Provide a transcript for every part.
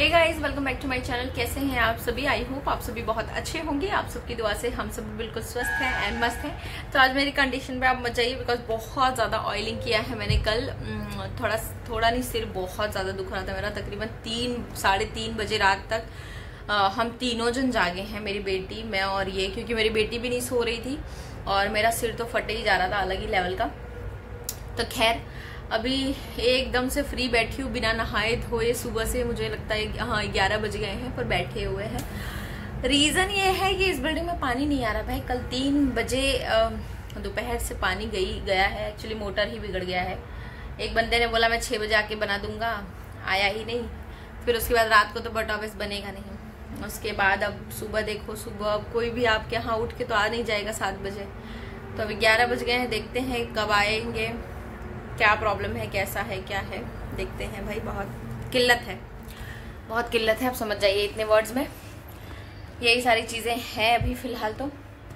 Hey guys, welcome back to my channel. कैसे हैं आप सभी? आई होप आप सभी बहुत अच्छे होंगे। आप सबकी दुआ से हम सभी बिल्कुल स्वस्थ हैं एंड मस्त हैं। तो आज मेरी कंडीशन पे आप मत जाइए, बिकॉज बहुत ज़्यादा ऑयलिंग किया है मैंने कल। थोड़ा नहीं, सिर बहुत ज़्यादा दुख रहा था मेरा। तकरीबन 3-3:30 बजे रात तक हम तीनों जन जागे हैं, मेरी बेटी, मैं और ये, क्योंकि मेरी बेटी भी नहीं सो रही थी और मेरा सिर तो फटे ही जा रहा था अलग ही लेवल का। तो खैर अभी एकदम से फ्री बैठी हूँ बिना नहाए धोए। सुबह से मुझे लगता है हाँ 11 बज गए हैं पर बैठे हुए हैं। रीज़न ये है कि इस बिल्डिंग में पानी नहीं आ रहा भाई। कल 3 बजे दोपहर से पानी गया है। एक्चुअली मोटर ही बिगड़ गया है। एक बंदे ने बोला मैं 6 बजे आके बना दूंगा, आया ही नहीं। फिर उसके बाद रात को तो बट ऑफिस बनेगा नहीं। उसके बाद अब सुबह देखो, सुबह कोई भी आपके यहाँ उठ के तो आ नहीं जाएगा 7 बजे। तो अभी 11 बज गए हैं, देखते हैं कब आएंगे, क्या प्रॉब्लम है, कैसा है, क्या है, देखते हैं भाई। बहुत किल्लत है, बहुत किल्लत है, आप समझ जाइए इतने वर्ड्स में। यही सारी चीज़ें हैं अभी फ़िलहाल तो।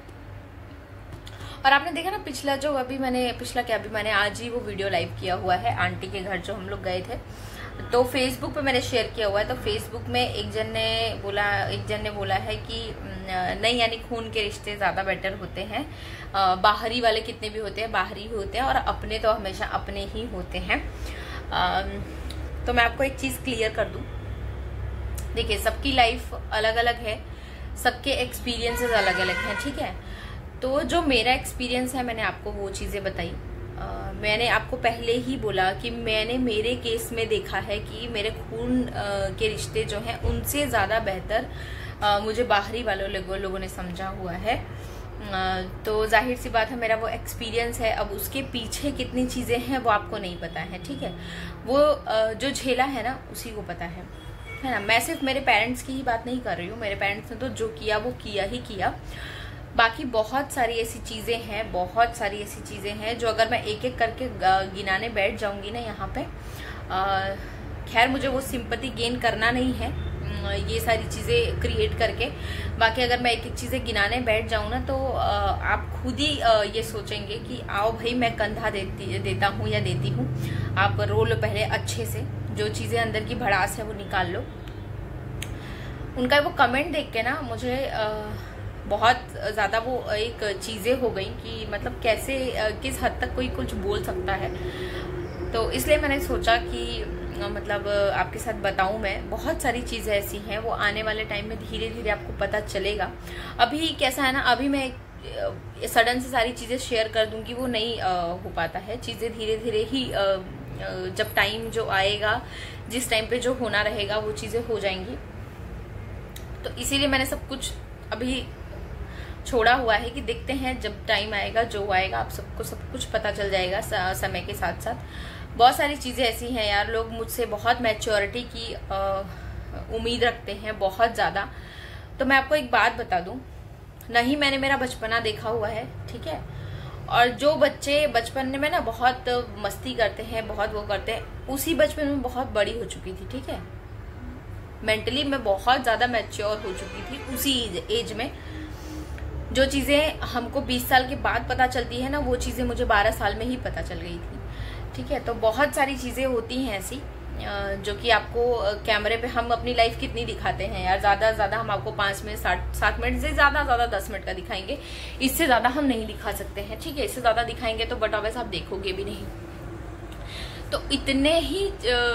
और आपने देखा ना पिछला अभी मैंने आज ही वो वीडियो लाइव किया हुआ है आंटी के घर जो हम लोग गए थे। तो फेसबुक पे मैंने शेयर किया हुआ है। तो फेसबुक में एक जन ने बोला है कि नहीं, यानी खून के रिश्ते ज़्यादा बेटर होते हैं। बाहरी वाले कितने भी होते हैं बाहरी ही होते हैं और अपने तो हमेशा अपने ही होते हैं। तो मैं आपको एक चीज़ क्लियर कर दूं। देखिए, सबकी लाइफ अलग अलग है, सबके एक्सपीरियंसेस अलग अलग हैं, ठीक है। तो जो मेरा एक्सपीरियंस है मैंने आपको वो चीज़ें बताई। मैंने आपको पहले ही बोला कि मैंने मेरे केस में देखा है कि मेरे खून के रिश्ते जो हैं उनसे ज़्यादा बेहतर मुझे बाहरी वालों लोगों ने समझा हुआ है। तो जाहिर सी बात है मेरा वो एक्सपीरियंस है। अब उसके पीछे कितनी चीज़ें हैं वो आपको नहीं पता है, ठीक है। वो जो झेला है ना उसी को पता है ना। मैं सिर्फ मेरे पेरेंट्स की ही बात नहीं कर रही हूँ। मेरे पेरेंट्स ने तो जो किया वो किया ही किया। बाकी बहुत सारी ऐसी चीज़ें हैं जो अगर मैं एक एक करके गिनाने बैठ जाऊंगी ना यहाँ पे, खैर मुझे वो सिंपैथी गेन करना नहीं है ये सारी चीज़ें क्रिएट करके। बाकी अगर मैं एक एक चीज़ें गिनाने बैठ जाऊँ ना तो आप खुद ही ये सोचेंगे कि आओ भाई मैं कंधा देता हूँ या देती हूँ। आप रो लो पहले अच्छे से, जो चीज़ें अंदर की भड़ास है वो निकाल लो। उनका वो कमेंट देख के ना मुझे बहुत ज़्यादा वो एक चीज़ें हो गई कि मतलब कैसे किस हद तक कोई कुछ बोल सकता है। तो इसलिए मैंने सोचा कि मतलब आपके साथ बताऊं। मैं बहुत सारी चीज़ें ऐसी हैं वो आने वाले टाइम में धीरे धीरे आपको पता चलेगा। अभी कैसा है ना, अभी मैं सडन से सारी चीज़ें शेयर कर दूंगी वो नहीं हो पाता है। चीज़ें धीरे धीरे ही जब टाइम जो आएगा, जिस टाइम पे जो होना रहेगा वो चीज़ें हो जाएंगी। तो इसीलिए मैंने सब कुछ अभी छोड़ा हुआ है कि देखते हैं जब टाइम आएगा जो आएगा आप सबको सब कुछ पता चल जाएगा समय के साथ साथ। बहुत सारी चीज़ें ऐसी हैं यार, लोग मुझसे बहुत मैच्योरिटी की उम्मीद रखते हैं, बहुत ज़्यादा। तो मैं आपको एक बात बता दूं, नहीं मैंने मेरा बचपना देखा हुआ है, ठीक है। और जो बच्चे बचपन में ना बहुत मस्ती करते हैं, बहुत वो करते हैं, उसी बचपन में बहुत बड़ी हो चुकी थी, ठीक है। मेंटली मैं बहुत ज़्यादा मैच्योर हो चुकी थी उसी एज में। जो चीज़ें हमको 20 साल के बाद पता चलती है ना वो चीज़ें मुझे 12 साल में ही पता चल गई थी, ठीक है। तो बहुत सारी चीज़ें होती हैं ऐसी जो कि आपको कैमरे पे हम अपनी लाइफ कितनी दिखाते हैं यार। ज़्यादा से ज़्यादा हम आपको 5 मिनट 7 मिनट से ज़्यादा 10 मिनट का दिखाएंगे, इससे ज़्यादा हम नहीं दिखा सकते हैं, ठीक है। इससे ज़्यादा दिखाएंगे तो बट ऑब्वियस आप देखोगे भी नहीं। तो इतने ही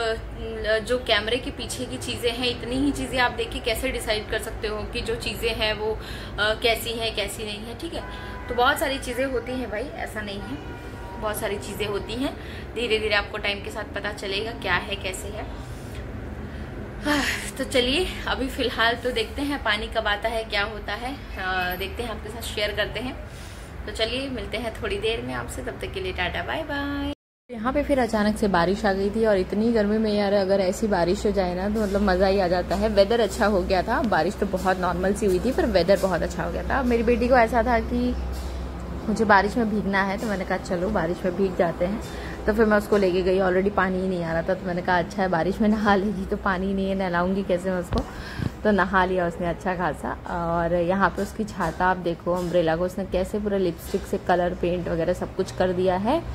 जो कैमरे के पीछे की चीज़ें हैं, इतनी ही चीज़ें आप देख के कैसे डिसाइड कर सकते हो कि जो चीज़ें हैं वो कैसी हैं कैसी नहीं है, ठीक है। तो बहुत सारी चीज़ें होती हैं भाई, ऐसा नहीं है, बहुत सारी चीज़ें होती हैं। धीरे धीरे आपको टाइम के साथ पता चलेगा क्या है कैसे है। तो चलिए अभी फ़िलहाल तो देखते हैं पानी कब आता है, क्या होता है, देखते हैं, आपके साथ शेयर करते हैं। तो चलिए मिलते हैं थोड़ी देर में आपसे, तब तक के लिए टाटा बाय बाय। यहाँ पे फिर अचानक से बारिश आ गई थी और इतनी गर्मी में यार अगर ऐसी बारिश हो जाए ना तो मतलब मज़ा ही आ जाता है। वेदर अच्छा हो गया था, बारिश तो बहुत नॉर्मल सी हुई थी पर वेदर बहुत अच्छा हो गया था। मेरी बेटी को ऐसा था कि मुझे बारिश में भीगना है, तो मैंने कहा चलो बारिश में भीग जाते हैं। तो फिर मैं उसको लेके गई, ऑलरेडी पानी ही नहीं आ रहा था। तो मैंने कहा अच्छा है बारिश में नहा लेगी, तो पानी नहीं है नहलाऊंगी कैसे मैं उसको। तो नहा लिया उसने अच्छा खासा। और यहाँ पे उसकी छाता आप देखो, अम्ब्रेला को उसने कैसे पूरा लिपस्टिक से कलर पेंट वगैरह सब कुछ कर दिया है।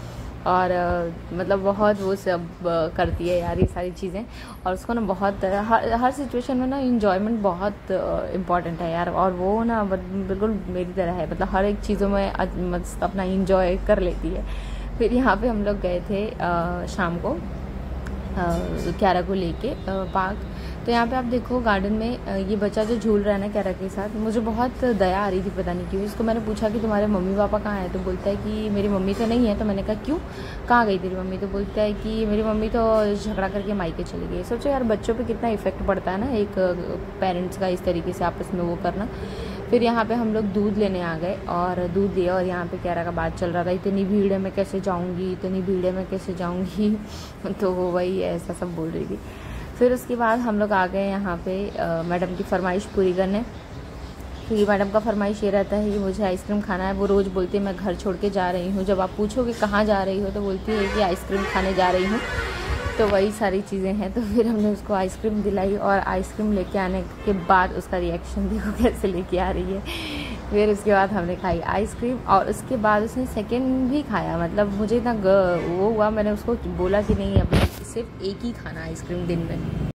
और मतलब बहुत वो सब करती है यार ये सारी चीज़ें। और उसको ना बहुत हर सिचुएशन में ना इंजॉयमेंट बहुत इम्पॉर्टेंट है यार। और वो ना बिल्कुल मेरी तरह है, मतलब हर एक चीज़ों में मस्त अपना इंजॉय कर लेती है। फिर यहाँ पे हम लोग गए थे शाम को क्यारा को लेके पार्क। तो यहाँ पे आप देखो गार्डन में ये बच्चा जो झूल रहा है ना क्यारा के साथ, मुझे बहुत दया आ रही थी, पता नहीं क्यों। इसको मैंने पूछा कि तुम्हारे मम्मी पापा कहाँ हैं, तो बोलता है कि मेरी मम्मी तो नहीं है। तो मैंने कहा क्यों, कहाँ गई तेरी मम्मी? तो बोलता है कि मेरी मम्मी तो झगड़ा करके मायके चली गई। सोचो यार बच्चों पे कितना इफेक्ट पड़ता है ना एक पेरेंट्स का इस तरीके से आपस में वो करना। फिर यहाँ पे हम लोग दूध लेने आ गए और दूध दिया, और यहाँ पे क्यारा का बात चल रहा था, इतनी भीड़ है मैं कैसे जाऊँगी, इतनी भीड़ है मैं कैसे जाऊँगी। तो वो वही ऐसा सब बोल रही थी। फिर उसके बाद हम लोग आ गए यहाँ पे मैडम की फरमाइश पूरी करने, क्योंकि मैडम का फरमाइश ये रहता है कि मुझे आइसक्रीम खाना है। वो रोज़ बोलती है मैं घर छोड़ के जा रही हूँ, जब आप पूछोगे कहाँ जा रही हो तो बोलती है कि आइसक्रीम खाने जा रही हूँ। तो वही सारी चीज़ें हैं। तो फिर हमने उसको आइसक्रीम दिलाई, और आइसक्रीम लेके आने के बाद उसका रिएक्शन देखो कैसे लेके आ रही है। फिर उसके बाद हमने खाई आइसक्रीम, और उसके बाद उसने सेकंड भी खाया। मतलब मुझे इतना वो हुआ, मैंने उसको बोला कि नहीं अभी सिर्फ एक ही खाना आइसक्रीम दिन में।